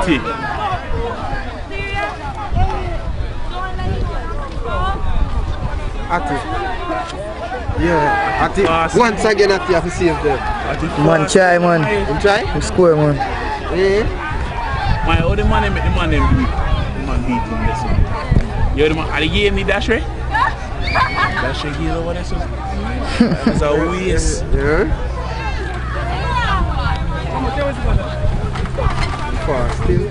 Atty. Yeah, Atty. Once again, Atty have to save them. Man, try, man. You try? You score, man. Man, how the man make the man them beat? The man beat him, listen. You the man, are the game the dash, right? Dash game over there, so. That's a waste. Yeah. Fast still.